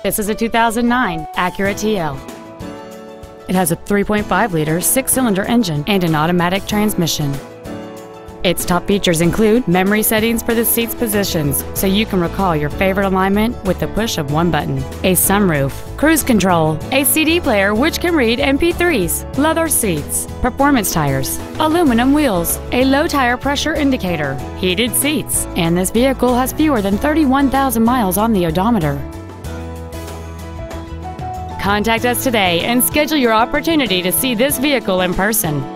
This is a 2009 Acura TL. It has a 3.5-liter six-cylinder engine and an automatic transmission. Its top features include memory settings for the seat's positions, so you can recall your favorite alignment with the push of one button, a sunroof, cruise control, a CD player which can read MP3s, leather seats, performance tires, aluminum wheels, a low tire pressure indicator, heated seats, and this vehicle has fewer than 31,000 miles on the odometer. Contact us today and schedule your opportunity to see this vehicle in person.